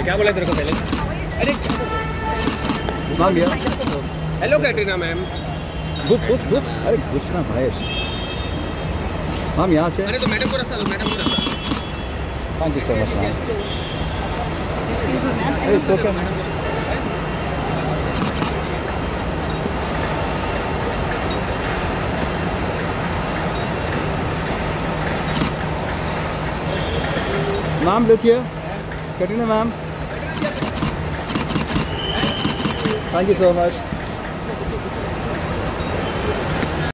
क्या बोला तेरे को पहले? अरे मैम यार हेलो कैटरीना मैम। घुस अरे घुसना महेश मैम यहाँ से अरे तो मैडम को रास्ता दो, मैडम को रास्ता। Thank you so much ma'am it's okay madam ma'am look here Katrina ma'am thank you so much